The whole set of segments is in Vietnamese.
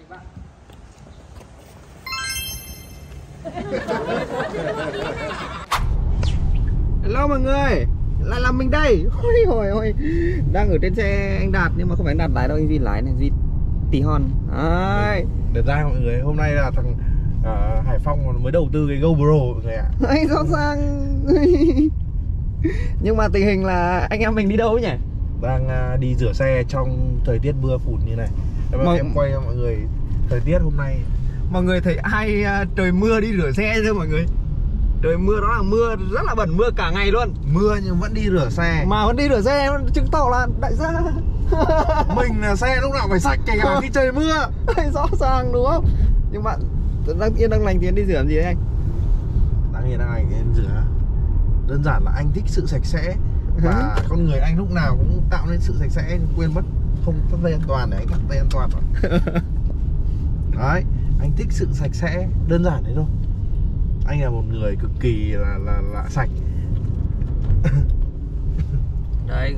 Hello mọi người, lại là mình đây. Ôi, đang ở trên xe anh Đạt nhưng mà không phải anh Đạt lái đâu, anh Duy lái này, Duy tí hon. Đấy. Được ra mọi người, hôm nay là thằng Hải Phong mới đầu tư cái GoPro mọi người ạ. Anh rõ ràng. Nhưng mà tình hình là anh em mình đi đâu nhỉ? Đang đi rửa xe trong thời tiết mưa phùn như này. Em quay cho mọi người thời tiết hôm nay. Mọi người thấy ai trời mưa đi rửa xe chưa mọi người? Trời mưa đó là mưa rất là bẩn, mưa cả ngày luôn. Mưa nhưng vẫn đi rửa xe. Mà vẫn đi rửa xe, chứng tỏ là đại gia. Mình là xe lúc nào phải sạch kể cả khi trời mưa. Rõ ràng đúng không? Nhưng mà đang yên đang lành thì anh đi rửa làm gì đấy anh? Đang yên đang lành thì anh rửa. Đơn giản là anh thích sự sạch sẽ. Và con người anh lúc nào cũng tạo nên sự sạch sẽ, quên mất không thắt dây an toàn để anh thắt dây an toàn rồi. Đấy, anh thích sự sạch sẽ, đơn giản thế thôi. Anh là một người cực kỳ là sạch. Đây,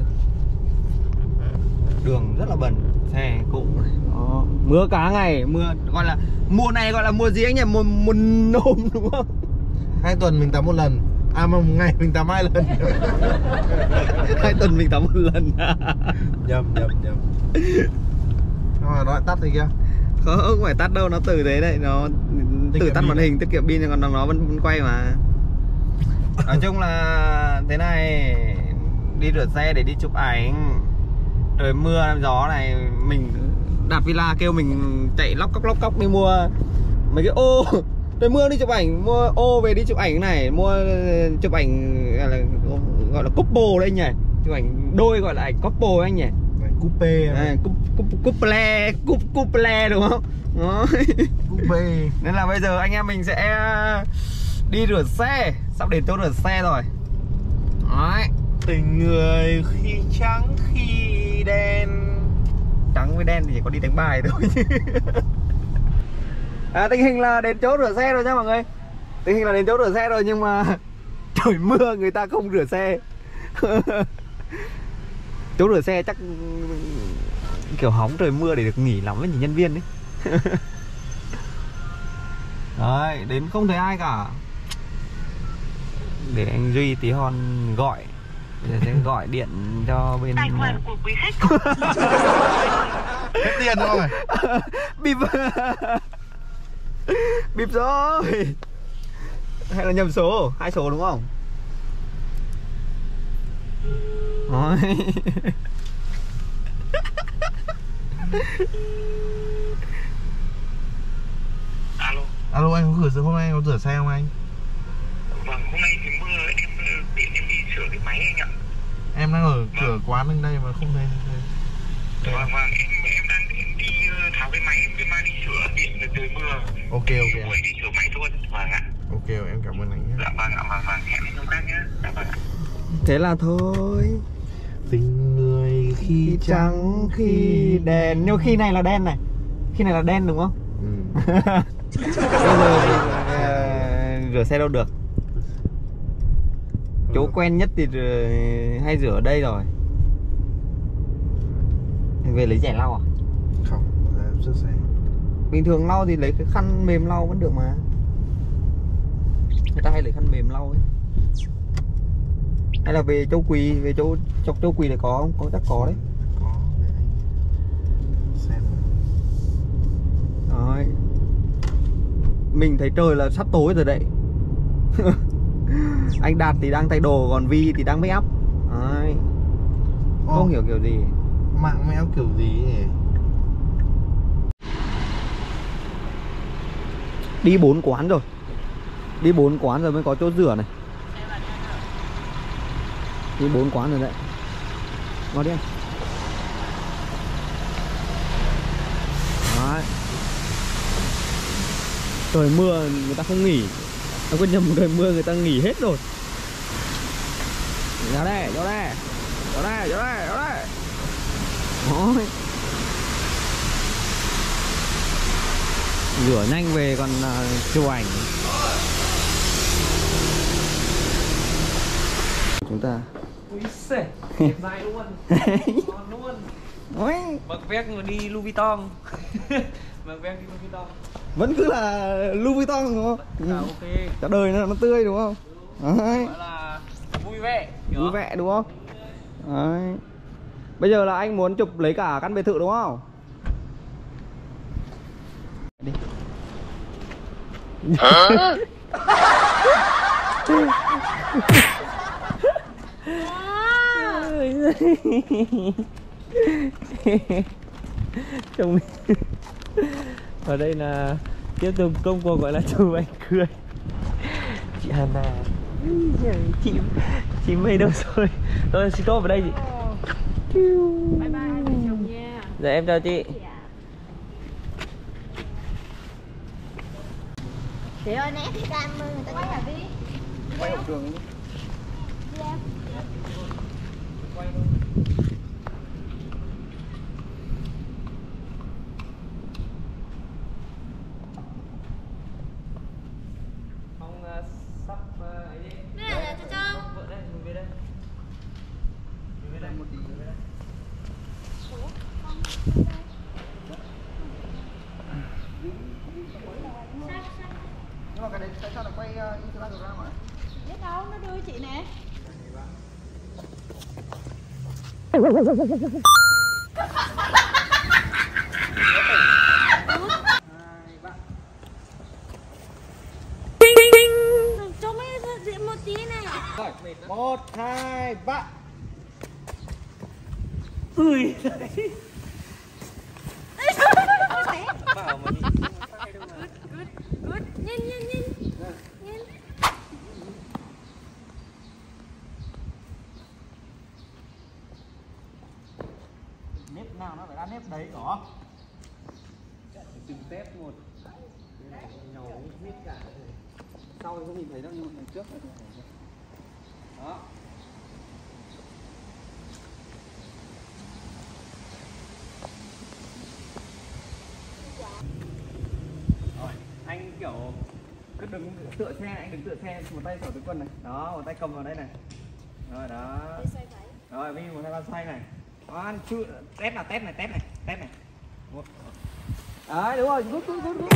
đường rất là bẩn, xe cộ này. Đó. Mưa cả ngày, mưa gọi là mùa này gọi là mùa gì anh nhỉ? Mùa nồm đúng không? 2 tuần mình tắm một lần. À mà một ngày mình tắm 2 lần. 2 tuần mình tắm một lần. Nhầm. Mà nó lại tắt thì kia. Không phải tắt đâu, nó từ đấy đấy, nó tự tắt màn hình, tiết kiệm pin, còn nó vẫn quay mà. Nói chung là thế này, đi rửa xe để đi chụp ảnh. Trời mưa gió này, mình Đạt Villa kêu mình chạy lóc cóc đi mua mấy cái ô. Trời mưa đi chụp ảnh, mua ô về đi chụp ảnh này, mua chụp ảnh gọi là couple đây nhỉ, chụp ảnh đôi gọi là ảnh couple anh nhỉ. Coupe couple đúng không? Đó. Coupe. Nên là bây giờ anh em mình sẽ đi rửa xe, sắp đến chỗ rửa xe rồi. Đấy. Tình người khi trắng khi đen. Trắng với đen thì chỉ có đi đánh bài thôi. Tình hình là đến chỗ rửa xe rồi nha mọi người. Tình hình là đến chỗ rửa xe rồi nhưng mà trời mưa người ta không rửa xe. Chỗ rửa xe chắc kiểu hóng trời mưa để được nghỉ lắm với những nhân viên đấy. Đấy, đến không thấy ai cả. Để anh Duy tí hon gọi. Bây giờ sẽ gọi điện cho bên tài khoản của quý khách. Hết tiền rồi. Bịp. Bịp rồi. Hay là nhầm số, 2 số đúng không? Rồi. Alo anh có hôm nay anh có rửa xe không anh? Vâng, hôm nay thì mưa em tiện em đi sửa cái máy anh ạ. Em đang ở cửa quán anh đây mà không thấy. Vâng, em đang đi tháo cái máy em mang đi sửa điện từ trời mưa. Ok. Buổi đi sửa máy luôn. Vâng ạ. Ok, em cảm ơn anh nhé. Dạ vâng ạ, vâng, hẹn anh hôm khác nhé. Dạ vâng ạ. Thế là thôi. Tình người khi trắng khi đen. Nhưng khi này là đen này. Khi này là đen đúng không? Bây giờ rửa xe đâu được. Chỗ quen nhất thì hay rửa ở đây rồi. Về lấy chẻ lau à? Không, rửa xe. Bình thường lau thì lấy cái khăn mềm lau vẫn được mà. Người ta hay lấy khăn mềm lau ấy. Hay là về Châu Quỳ, về Châu Quỳ này có không? Có chắc có đấy. Có, để anh xem. Đấy. Mình thấy trời là sắp tối rồi đấy. Anh Đạt thì đang thay đồ, còn Vi thì đang make up. Đấy. Không hiểu kiểu gì. Mạng make up kiểu gì nhỉ? Đi 4 quán rồi. Đi 4 quán rồi mới có chỗ rửa này. Đi 4 quán rồi đấy. Vào đi anh. Đấy. Trời mưa người ta không nghỉ. Nó có nhầm trời mưa người ta nghỉ hết rồi. Ra đây, vô đây. Vô đây, vô đây, vô đây. Đấy. Rửa nhanh về còn chụp ảnh. Chúng ta. Ui xể, đẹp dai luôn. Ngon luôn. Ôi. Bậc vét mà đi Louis Vuitton. Vâng, ven Louis Vuitton. Vẫn cứ là Louis Vuitton đúng không? Ok. Cả đời nó tươi đúng không? Đấy. Gọi là vui vẻ. Vui vẻ đúng không? Đấy. Bây giờ là anh muốn chụp lấy cả căn biệt thự đúng không? Đi. Trông ở đây là tiếp tục công cuộc gọi là chụp ảnh cưới. Chị Hana, chị mây đâu rồi? Tôi xin tốt vào đây chị. Bye bye hai vợ chồng nha. Dạ em chào chị. Chị ơi né cái cam người ta quay à đi. Quay hậu trường đi. Không sắp ấy đi. Đây là cho Châu. Vợ đây, mình về đây. Mình về đây một tí về đây. Nhưng mà cái đấy tại sao lại quay Instagram hả? Biết đâu, nó đưa chị nè. Cho mấy diện một tí này. Rồi, 1, 2, 3. Ui đấy. Bảo mà đi sai đâu mà. Good. Nhìn. Nếp nào nó phải ra nếp đấy có. Từng tép một. Nhàu nếp cả. Sau thì không nhìn thấy đâu nhưng mà đằng trước là thấy. Đó. Rồi, anh kiểu cứ đứng tựa xe, anh đứng tựa xe, một tay xỏ túi quần này. Đó, một tay cầm vào đây này. Rồi đó. Rồi, Vi một tay vào xoay này. Đó, test này. Một. Đấy, đúng rồi, rút.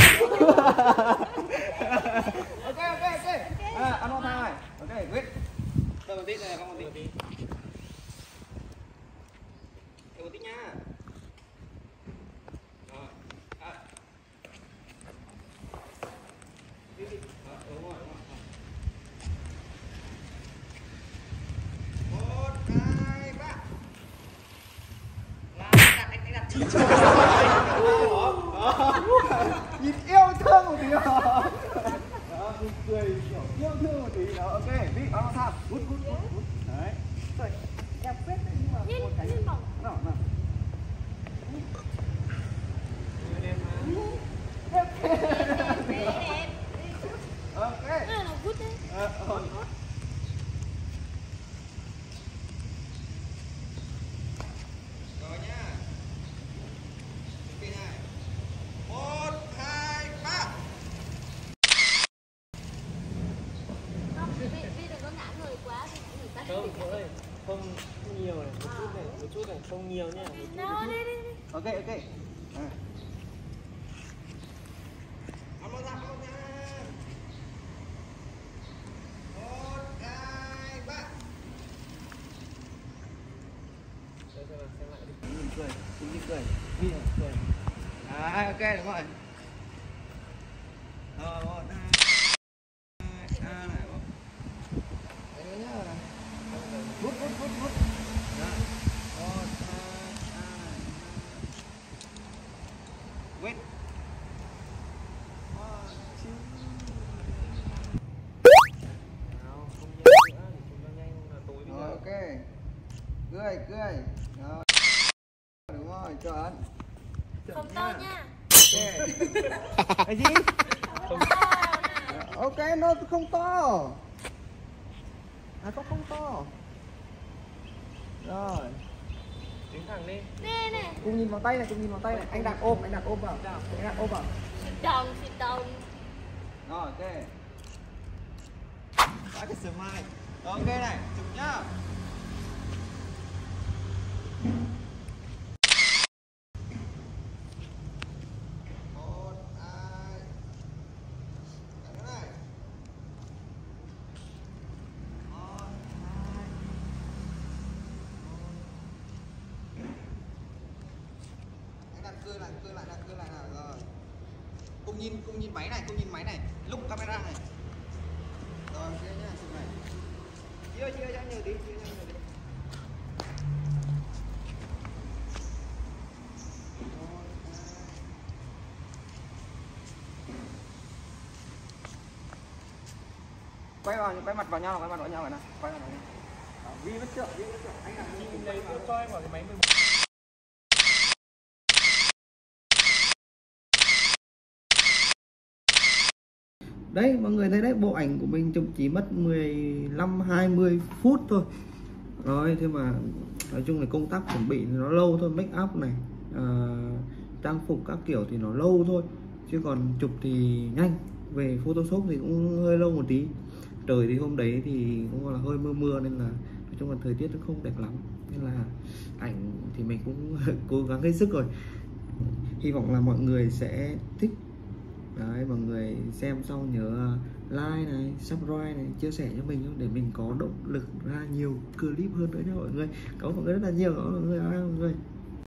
Ok. Ăn one time này. Ok, quyết. Đợi một tí này, không một tí. Đợi một tí nha. Rồi. Đi. Đúng rồi. 1, 2, 3. Anh đặt nhìn yêu thương một tí đó. Đó, cười kiểu yêu thương một tí đó. Ok, đi, nó tham. Hút. Đấy. Rồi, đẹp phết đấy nhưng mà một cái nào. Ok. Rồi nhá. Ok này. 1, 2, 3. Vi đừng có ngã người quá, người ta Không, cô ơi, không nhiều này, một chút này, không nhiều nha. nó đi. Ok. Ăn một ra. 1, 2, 3. Xem lại đi. Nhìn cười. Vi này, cười. Ok, đúng rồi. Rồi, 1, 2. Đấy nhá. Hút. Đó. 1, 2, 3. Wait. Nào, không nhanh nữa, thì chúng ta nhanh là tối bây Rồi, giờ. ok. Cười. Rồi. Đúng rồi, chuẩn. Không to nha. Ok. Cái gì? Ok, nó không to. Không to. Rồi. Đứng thẳng lên. Nè. Cùng nhìn vào tay này. Anh đặt ôm vào. Xịt đồng. Rồi, ok. Đã cái smile. Ok này, chụp nhá. cưa lại nào rồi. Cùng nhìn máy này, lúc camera này. Rồi kia nhá, chụp này. Chia ra nhiều tí. Quay mặt vào nhau rồi nào. Quay vào này. Vi vẫn chậm. Anh làm gì Lấy cho em vào cái máy 11. Đấy mọi người thấy đấy, bộ ảnh của mình chụp chỉ mất 15-20 phút thôi. Rồi thế mà nói chung là công tác chuẩn bị thì nó lâu thôi, make up này, trang phục các kiểu thì nó lâu thôi, chứ còn chụp thì nhanh. Về Photoshop thì cũng hơi lâu một tí. Trời thì hôm đấy thì cũng là hơi mưa nên là nói chung là thời tiết nó không đẹp lắm, nên là ảnh thì mình cũng cố gắng hết sức rồi. Hy vọng là mọi người sẽ thích. Đấy, mọi người xem xong nhớ like này, subscribe này, chia sẻ cho mình để mình có động lực ra nhiều clip hơn nữa nha mọi người. Cảm ơn mọi người rất là nhiều, mọi người.